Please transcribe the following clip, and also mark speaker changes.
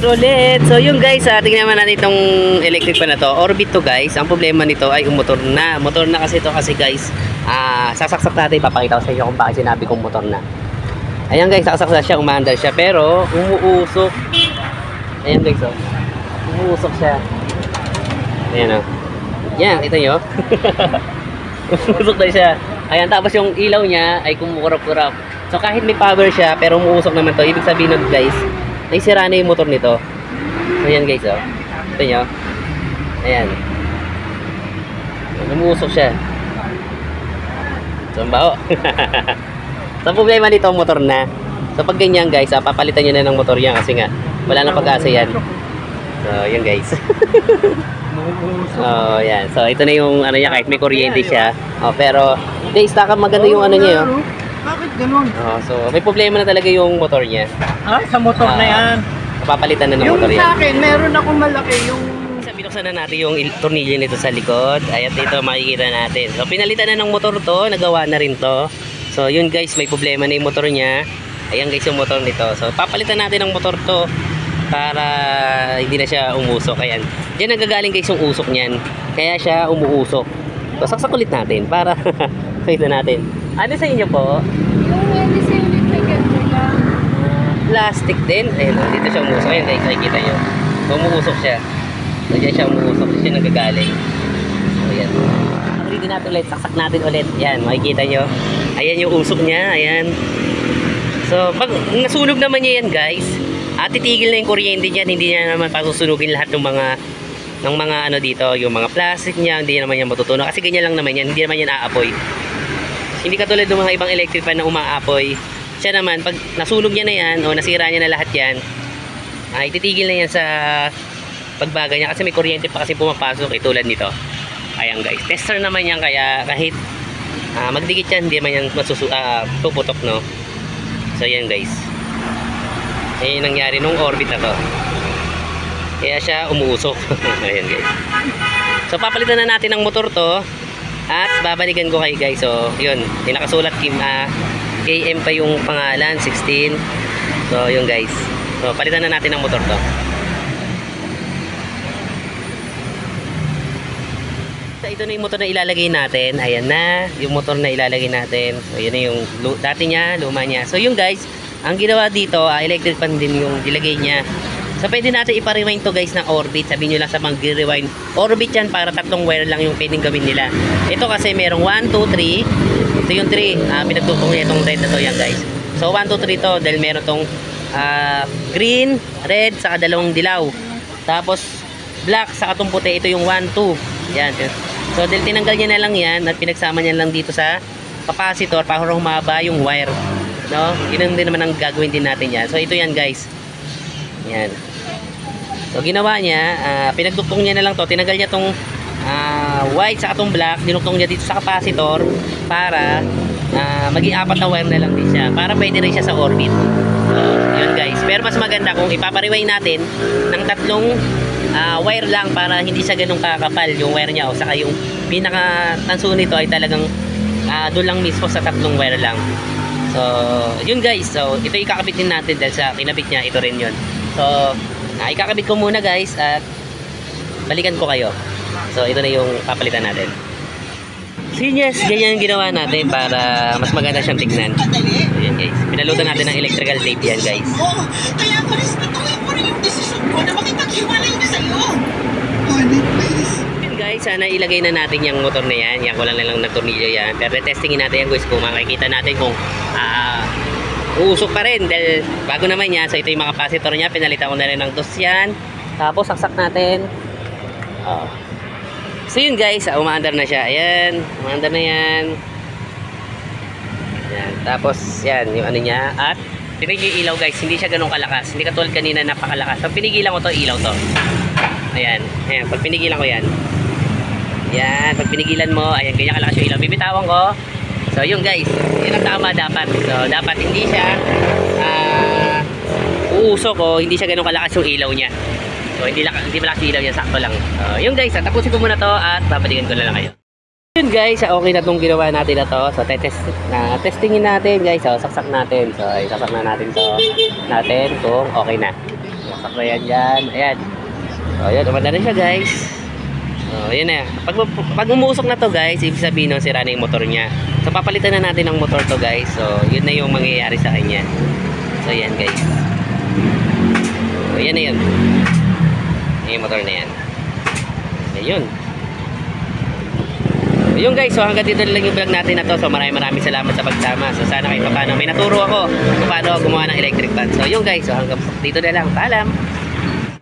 Speaker 1: here ulit. So yung guys, tingnan naman natin itong electric pa na to. Orbit to guys. Ang problema nito ay motor na. Motor na kasi to kasi guys. Sasaksak natin. Papakita ko sa inyo kung bakit sinabi kong motor na. Ayan guys, sasaksak siya. Umaandar siya. Pero umuusok. Ayan guys, oh. Umuusok siya. Ayan oh. Yan, ito nyo. Umuusok na siya. Ayan, tapos yung ilaw niya ay kumukurap-kurap. So kahit may power siya, pero umuusok naman to. Ibig sabihin nun guys, ay sira na yung motor nito. So ayan guys, oh. Ito nyo. Ayan. Umuusok siya. So ang bao. So problema nito ang motor na. So pag ganyan guys, papalitan nyo na ng motor yan kasi nga wala nang pag-asa yan. So yun guys. Oh, yan. So ito na yung ano niya, kahit may kuryente siya. Oh, pero guys, maganda yung ano niya, oh.
Speaker 2: Bakit ganun?
Speaker 1: Oh, so may problema na talaga yung motor niya.
Speaker 2: Sa motor na yan.
Speaker 1: Papalitan na ng
Speaker 2: Yung
Speaker 1: motor yan.
Speaker 2: sa akin, meron akong malaki yung...
Speaker 1: Binuksan na natin yung tornilyo nito sa likod. Ayan, ito makikita natin. So pinalitan na ng motor to, nagawa na rin to. So yun guys, may problema na yung motor niya. Ayan guys yung motor nito. So papalitan natin ng motor to para hindi na siya umusok. Ayan. Diyan nagagaling guys yung usok niyan. Kaya siya umuusok. So saksak ulit natin para kita natin. Ano sa inyo po?
Speaker 3: Yung hindi sa unit may ganito.
Speaker 1: Plastic din. Ayun, dito siya umusok. Ayan guys, nakikita nyo. So umuusok siya. So diyan siya umuusok. Siya nagagaling. So ayan. Ready natin ulit. Saksak natin ulit. Ayan, makikita nyo. Ayan yung usok niya. Ayan. So pag nasunog naman niya yan guys, titigil na yung kuryente niyan. Hindi niya naman pasusunugin lahat ng mga ano dito. Yung mga plastic niya. Hindi naman yan matutunog. Kasi ganyan lang naman yan. Hindi naman yan aapoy. Hindi katulad ng mga ibang electric fan na umaapoy. Siya naman, pag nasunog niya na yan o nasira niya na lahat yan, ay titigil na yan sa pagbaga niya kasi may kuryente pa kasi pumapasok tulad nito. Ayan guys, tester naman yan kaya kahit magdikit yan, hindi naman yan puputok, no? So yan guys. Ayan yung nangyari nung orbit na to. Kaya siya umuusok. Ayan guys. So papalitan na natin ng motor to. At babalikan ko kayo guys. So yun, yung nakasulat KM pa yung pangalan, 16. So yun guys. So palitan na natin ng motor to. So ito na yung motor na ilalagay natin. Ayan na, yung motor na ilalagay natin. So yun na yung dati niya, luma niya. So yun guys, ang ginawa dito, electric fan din yung ilagay niya. So pwede natin ipa-rewind to guys ng orbit. Sabihin nyo lang sa mag-rewind. Orbit yan para tatlong wire lang yung pwedeng gawin nila. Ito kasi merong 1, 2, 3. Ito yung 3. Pinagtutong niya itong red na to yan guys. So 1, 2, 3 to dahil meron tong green, red, saka dalawang dilaw. Tapos black, saka itong puti. Ito yung 1, 2. Yan. So dahil tinanggal niya na lang yan at pinagsama niya lang dito sa capacitor para humaba yung wire. No? Yun din naman ang gagawin din natin yan. So ito yan guys. Yan. So ginawa niya, pinagduktong niya na lang to, tinanggal niya tong white sa atong black, dinuktong niya dito sa capacitor para maging apat na wire na lang din siya para pwede rin siya sa orbit. So yun guys, pero mas maganda kung ipapariway natin ng tatlong wire lang para hindi siya ganun kakapal yung wire niya o saka yung pinaka tanso nito ay talagang doon lang mismo sa tatlong wire lang. So yun guys, so ito ikakabit din natin dahil sa kinabit niya, ito rin yun. So ikakabit ko muna guys at balikan ko kayo. So ito na yung papalitan natin. So yes, ganyan yung ginawa natin para mas maganda siyang tignan. So yan guys, pinalutan natin ng electrical tape yan guys.
Speaker 4: Kaya parespetuhin mo rin yung desisyon ko na makipaghiwalay na sa'yo. Honey, please.
Speaker 1: Yun guys, sana ilagay na natin yung motor na yan. Yan ko lang nagtornilyo yan. Pero testingin natin yan guys kung makikita natin kung uusok pa rin dahil bago naman yan. So ito yung mga capacitor niya, pinalitan ko na rin ng dos yan. Tapos saksak natin. So yun guys, umaandar na siya. Ayan, umaandar na yan. Ayan. Tapos yan, yung ano niya. At pinigil ilaw guys, hindi siya ganun kalakas. Hindi katulad kanina napakalakas. Pag pinigilan ko to, ilaw to. Ayan, ayan, pag pinigilan ko yan. Ayan, pag pinigilan mo, ayan, ganyan kalakas yung ilaw. Bibitawan ko. So yun guys, yun ang tama dapat. So dapat hindi siya uusok o hindi siya ganun kalakas yung ilaw niya. So hindi malakas yung ilaw niya, sakto lang. So yun guys, tapusin ko muna to at babalikan ko na lang kayo. Yun guys, okay na itong ginawa natin na to. So testingin natin guys. So saksak natin. So isaksak na natin to natin kung okay na. Sakto yan dyan. Ayan. So, ayan. Umanda na siya, guys. So, ayan na. Pag umuusok na to, guys, ibig sabihin nun, sira na yung motor niya. So, papalitan na natin ang motor to, guys. So, yun na yung mangyayari sa kanya. So, ayan, guys. So, ayan na yun. Yung motor na yan. Ayun. Ayun guys, so hanggang dito lang yung vlog natin na to. So maraming salamat sa pagsama. So sana kahit paano may naturo ako kung paano gumawa ng electric fan. So yun guys, so hanggang dito na lang. Paalam!